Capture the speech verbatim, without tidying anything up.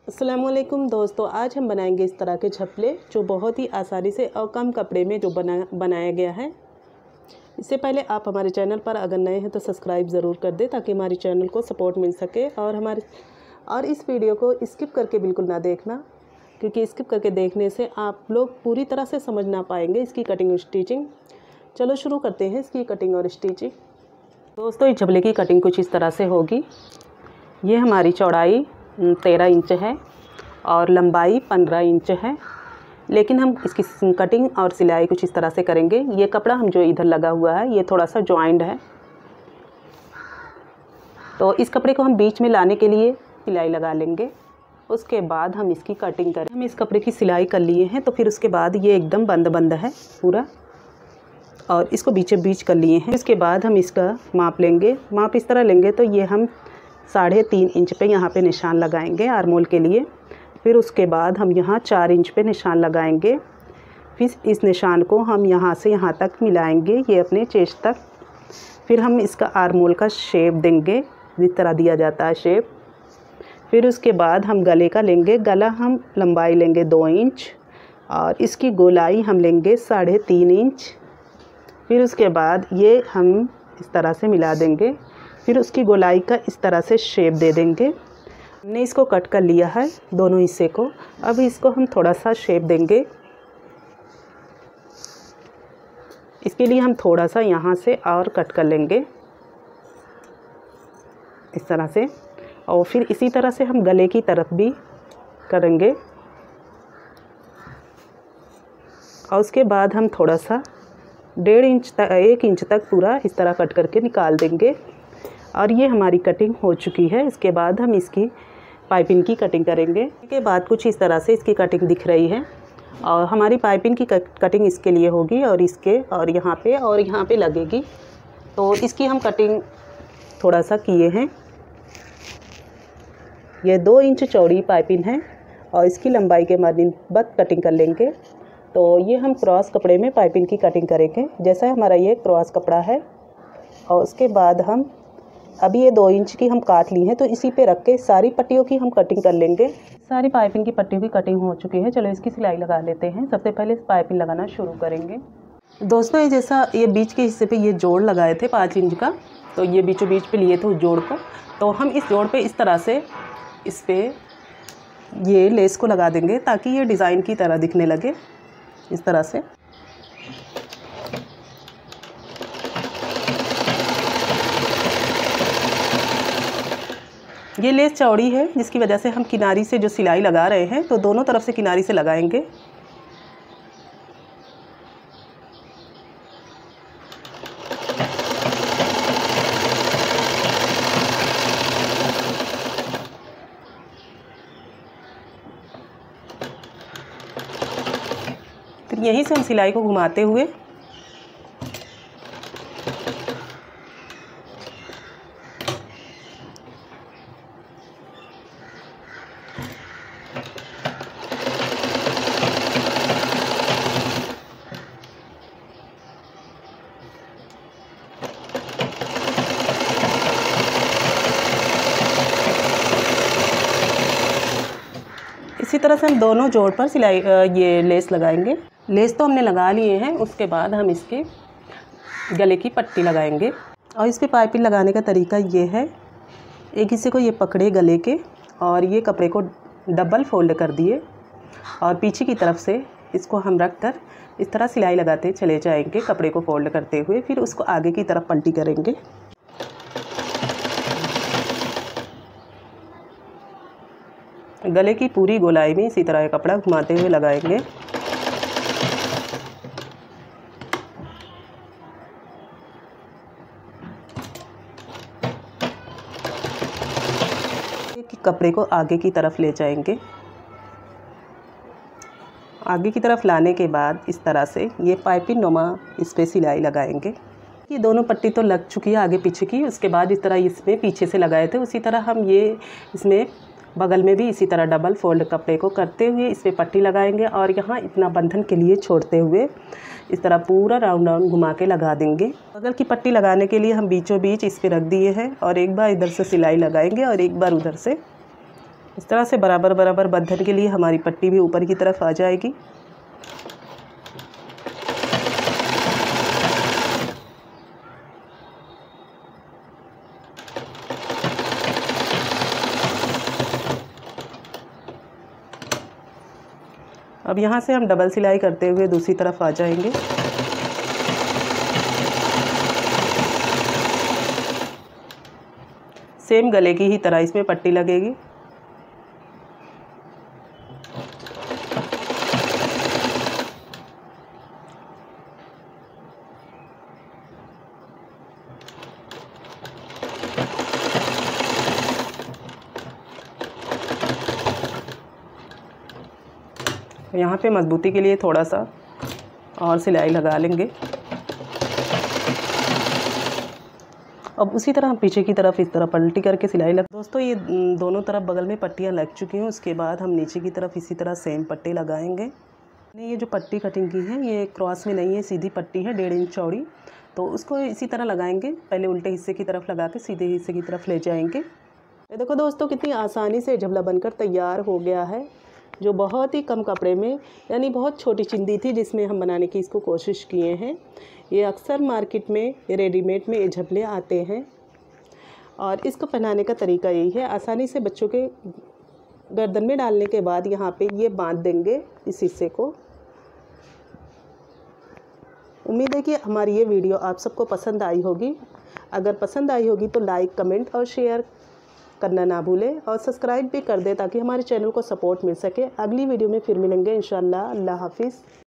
अस्सलामुअलैकुम दोस्तों, आज हम बनाएंगे इस तरह के झपले जो बहुत ही आसानी से और कम कपड़े में जो बना बनाया गया है। इससे पहले आप हमारे चैनल पर अगर नए हैं तो सब्सक्राइब ज़रूर कर दें ताकि हमारे चैनल को सपोर्ट मिल सके। और हमारे और इस वीडियो को स्किप करके बिल्कुल ना देखना, क्योंकि स्किप करके देखने से आप लोग पूरी तरह से समझ ना पाएंगे इसकी कटिंग और स्टिचिंग। चलो शुरू करते हैं इसकी कटिंग और स्टिचिंग। दोस्तों, इस झपले की कटिंग कुछ इस तरह से होगी। ये हमारी चौड़ाई तेरह इंच है और लंबाई पंद्रह इंच है, लेकिन हम इसकी कटिंग और सिलाई कुछ इस तरह से करेंगे। ये कपड़ा हम जो इधर लगा हुआ है ये थोड़ा सा जॉइंट है, तो इस कपड़े को हम बीच में लाने के लिए सिलाई लगा लेंगे। उसके बाद हम इसकी कटिंग करें। हम इस कपड़े की सिलाई कर लिए हैं, तो फिर उसके बाद ये एकदम बंद बंद है पूरा, और इसको बीचे बीच कर लिए हैं। इसके बाद हम इसका माप लेंगे। माप इस तरह लेंगे तो ये हम साढ़े तीन इंच पे यहाँ पे निशान लगाएंगे आर्मोल के लिए। फिर उसके बाद हम यहाँ चार इंच पे निशान लगाएंगे। फिर इस निशान को हम यहाँ से यहाँ तक मिलाएंगे, ये अपने चेस्ट तक। फिर हम इसका आर्मोल का शेप देंगे जिस तरह दिया जाता है शेप। फिर उसके बाद हम गले का लेंगे। गला हम लंबाई लेंगे दो इंच और इसकी गोलाई हम लेंगे साढ़े तीन इंच। फिर उसके बाद ये हम इस तरह से मिला देंगे। फिर उसकी गोलाई का इस तरह से शेप दे देंगे। हमने इसको कट कर लिया है दोनों हिस्से को। अब इसको हम थोड़ा सा शेप देंगे। इसके लिए हम थोड़ा सा यहाँ से और कट कर लेंगे इस तरह से, और फिर इसी तरह से हम गले की तरफ भी करेंगे। और उसके बाद हम थोड़ा सा डेढ़ इंच तक एक इंच तक पूरा इस तरह कट करके निकाल देंगे। और ये हमारी कटिंग हो चुकी है। इसके बाद हम इसकी पाइपिंग की कटिंग करेंगे। इसके बाद कुछ इस तरह से इसकी कटिंग दिख रही है, और हमारी पाइपिंग की कटिंग इसके लिए होगी और इसके और यहाँ पे और यहाँ पे लगेगी। तो इसकी हम कटिंग थोड़ा सा किए हैं। ये दो इंच चौड़ी पाइपिंग है और इसकी लंबाई के मुताबिक कटिंग कर लेंगे। तो ये हम क्रॉस कपड़े में पाइपिंग की कटिंग करेंगे। जैसा हमारा ये क्रॉस कपड़ा है, और उसके बाद हम अभी ये दो इंच की हम काट ली हैं, तो इसी पे रख के सारी पट्टियों की हम कटिंग कर लेंगे। सारी पाइपिंग की पट्टियों की कटिंग हो चुकी है। चलो इसकी सिलाई लगा लेते हैं। सबसे पहले पाइपिंग लगाना शुरू करेंगे। दोस्तों, ये जैसा ये बीच के हिस्से पे ये जोड़ लगाए थे पाँच इंच का, तो ये बीचों बीच पे लिए थे उस जोड़ को। तो हम इस जोड़ पे इस तरह से इस पर ये लेस को लगा देंगे ताकि ये डिज़ाइन की तरह दिखने लगे इस तरह से। ये लेस चौड़ी है, जिसकी वजह से हम किनारी से जो सिलाई लगा रहे हैं तो दोनों तरफ से किनारी से लगाएंगे। फिर यहीं से हम सिलाई को घुमाते हुए इसी तरह से हम दोनों जोड़ पर सिलाई ये लेस लगाएंगे। लेस तो हमने लगा लिए हैं। उसके बाद हम इसके गले की पट्टी लगाएंगे। और इस पे पाइपिंग लगाने का तरीका ये है, एक हिस्से को ये पकड़े गले के और ये कपड़े को डबल फोल्ड कर दिए, और पीछे की तरफ से इसको हम रख कर इस तरह सिलाई लगाते चले जाएंगे कपड़े को फोल्ड करते हुए। फिर उसको आगे की तरफ पलटी करेंगे। गले की पूरी गोलाई में इसी तरह कपड़ा घुमाते हुए लगाएंगे। कपड़े को आगे की तरफ ले जाएंगे। आगे की तरफ लाने के बाद इस तरह से ये पाइपिंग नुमा इस पे सिलाई लगाएंगे। ये दोनों पट्टी तो लग चुकी है आगे पीछे की। उसके बाद इस तरह इसमें पीछे से लगाए थे, उसी तरह हम ये इसमें बगल में भी इसी तरह डबल फोल्ड कपड़े को करते हुए इस पर पट्टी लगाएंगे, और यहाँ इतना बंधन के लिए छोड़ते हुए इस तरह पूरा राउंड राउंड घुमा के लगा देंगे। बगल की पट्टी लगाने के लिए हम बीचों बीच इस पे रख दिए हैं, और एक बार इधर से सिलाई लगाएंगे और एक बार उधर से इस तरह से बराबर बराबर बंधन के लिए हमारी पट्टी भी ऊपर की तरफ आ जाएगी। अब यहाँ से हम डबल सिलाई करते हुए दूसरी तरफ आ जाएंगे। सेम गले की ही तरह इसमें पट्टी लगेगी। यहाँ पे मजबूती के लिए थोड़ा सा और सिलाई लगा लेंगे। अब उसी तरह हम पीछे की तरफ इस तरह पलटी करके सिलाई लग दोस्तों ये दोनों तरफ बगल में पट्टियाँ लग चुकी हैं। उसके बाद हम नीचे की तरफ इसी तरह सेम पट्टी लगाएंगे। ये जो पट्टी कटिंग की है ये क्रॉस में नहीं है, सीधी पट्टी है डेढ़ इंच चौड़ी, तो उसको इसी तरह लगाएंगे। पहले उल्टे हिस्से की तरफ लगा के सीधे हिस्से की तरफ ले जाएंगे। ये देखो दोस्तों कितनी आसानी से झबला बनकर तैयार हो गया है, जो बहुत ही कम कपड़े में, यानी बहुत छोटी चिंदी थी जिसमें हम बनाने की इसको कोशिश किए हैं। ये अक्सर मार्केट में रेडीमेड में ये झबले आते हैं और इसको पहनाने का तरीका यही है। आसानी से बच्चों के गर्दन में डालने के बाद यहाँ पे ये बांध देंगे इस हिस्से को। उम्मीद है कि हमारी ये वीडियो आप सबको पसंद आई होगी। अगर पसंद आई होगी तो लाइक, कमेंट और शेयर करना ना भूलें और सब्सक्राइब भी कर दें ताकि हमारे चैनल को सपोर्ट मिल सके। अगली वीडियो में फिर मिलेंगे इंशाल्लाह। अल्लाह हाफिज़।